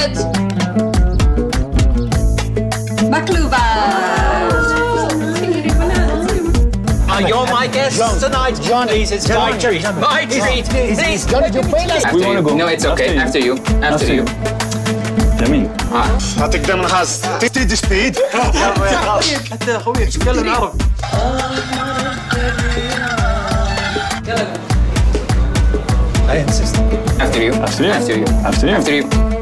with baklava. You're my guest tonight. John, please, it's my treat. My treat. Please. John, did you play last? We want to go. No, it's okay. After you. After you. جميل. هتقدر من خاص تيجي سبيد. حتى خويك تتكلم عربي. After you. After you. After you. After you. After you.